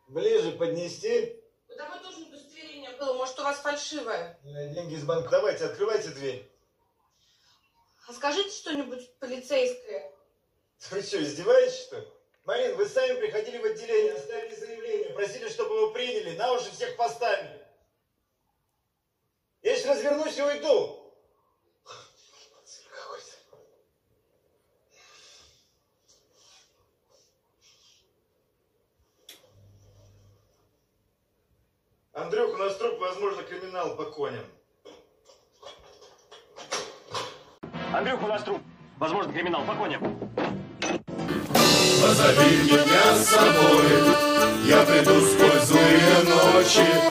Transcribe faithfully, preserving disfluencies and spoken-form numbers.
Ближе поднести? Да вот тоже удостоверение было, может, у вас фальшивое. Деньги из банка. Давайте, открывайте дверь. А скажите что-нибудь полицейское. Вы что, издеваетесь, что ли? Марин, вы сами приходили в отделение, оставили заявление, просили, чтобы его приняли, на уши всех поставили. Я сейчас развернусь и уйду. Андрюх, у нас труп, возможно, криминал по коням. Андрюх, у нас труп. Возможно, криминал по коням. Позови меня с собой, я приду сквозь злые ночи.